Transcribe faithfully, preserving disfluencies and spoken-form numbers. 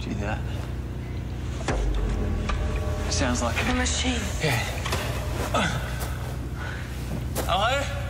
Do you hear that? It sounds like a machine. Yeah. Uh. Hello?